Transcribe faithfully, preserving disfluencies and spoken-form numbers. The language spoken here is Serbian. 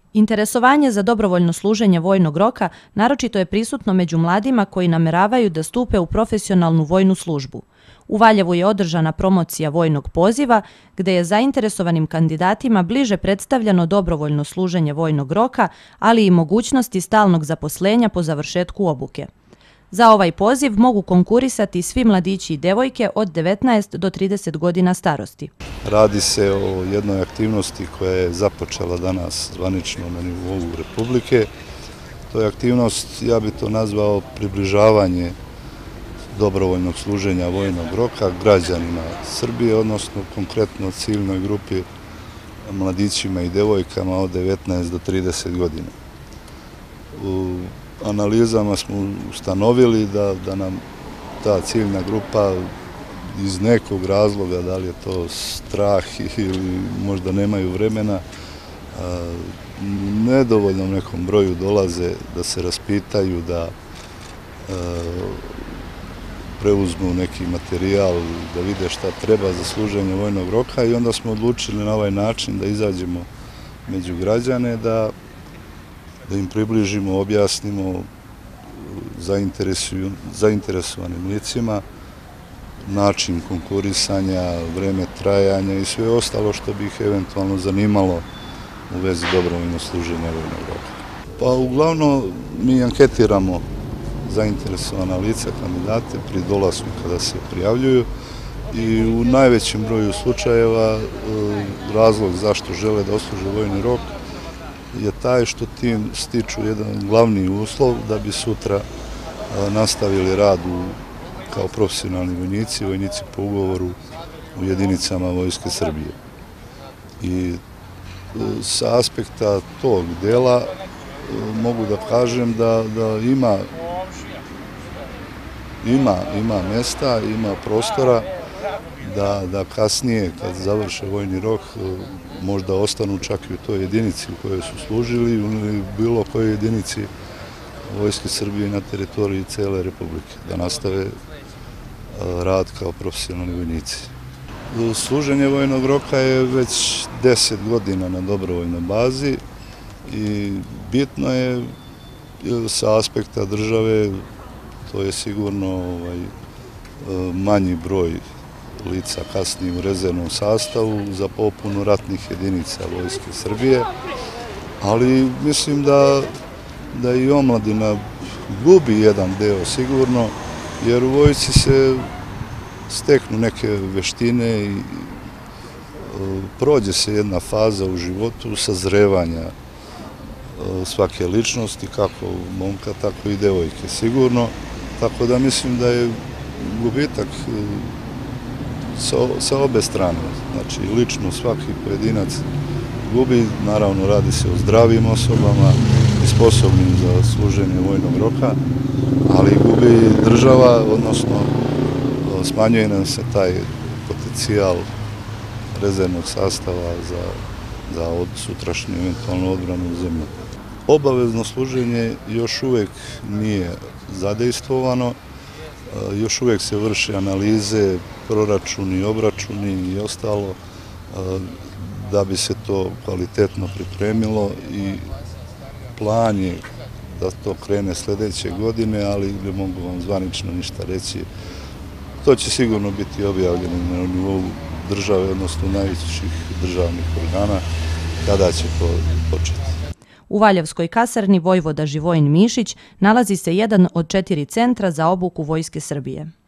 Interesovanje za dobrovoljno služenje vojnog roka naročito je prisutno među mladima koji nameravaju da stupe u profesionalnu vojnu službu. U Valjevu je održana promocija vojnog poziva, gde je zainteresovanim kandidatima bliže predstavljeno dobrovoljno služenje vojnog roka, ali i mogućnosti stalnog zaposlenja po završetku obuke. Za ovaj poziv mogu konkurisati svi mladići i devojke od devetnaest do trideset godina starosti. Radi se o jednoj aktivnosti koja je započela danas zvanično na nivou Republike. To je aktivnost, ja bih to nazvao, približavanje dobrovoljnog služenja vojnog roka građanima Srbije, odnosno konkretno ciljnoj grupi mladićima i devojkama od devetnaest do trideset godina. U analizama smo ustanovili da, da nam ta ciljna grupa iz nekog razloga, da li je to strah ili možda nemaju vremena, nedovoljnom nekom broju dolaze da se raspitaju, da preuzmu neki materijal, da vide šta treba za služenje vojnog roka, i onda smo odlučili na ovaj način da izađemo među građane, da da im približimo, objasnimo zainteresovanim licima način konkurisanja, vreme trajanja i sve ostalo što bi ih eventualno zanimalo u vezi dobrovoljnog služenja vojnog roka. Pa uglavnom mi anketiramo zainteresovana lica, kandidate pri dolasku kada se prijavljuju, i u najvećem broju slučajeva razlog zašto žele da odsluže vojni rok je taj što tim stiču jedan glavni uslov da bi sutra nastavili rad kao profesionalni vojnici, vojnici po ugovoru u jedinicama Vojske Srbije. I sa aspekta tog dela mogu da kažem da, da ima, ima, ima mesta, ima prostora da, da kasnije, kad završe vojni rok, možda ostanu čak i u toj jedinici u kojoj su služili ili bilo kojoj jedinici Vojske Srbije na teritoriji cele Republike, da nastave rad kao profesionalni vojnici. Služenje vojnog roka je već deset godina na dobrovoljnoj bazi i bitno je sa aspekta države, to je sigurno ovaj, manji broj lica kasnije u rezervnom sastavu za popunu ratnih jedinica Vojske Srbije, ali mislim da, da i omladina gubi jedan deo sigurno, jer u vojsci se steknu neke veštine i prođe se jedna faza u životu sazrevanja svake ličnosti, kako momka, tako i devojke sigurno, tako da mislim da je gubitak sa obe strane, znači lično svaki pojedinac gubi, naravno radi se o zdravim osobama i sposobnim za služenje vojnog roka, ali gubi država, odnosno smanjuje nam se taj potencijal rezervnog sastava za, za sutrašnju eventualnu odbranu zemlje. Obavezno služenje još uvek nije zadejstvovano, još uvek se vrše analize, proračuni, obračuni i ostalo da bi se to kvalitetno pripremilo, i plan je da to krene sledeće godine, ali ne mogu vam zvanično ništa reći. To će sigurno biti objavljeno na nivou države, odnosno najviših državnih organa, kada će to početi. U Valjevskoj kasarni vojvoda Živojin Mišić nalazi se jedan od četiri centra za obuku Vojske Srbije.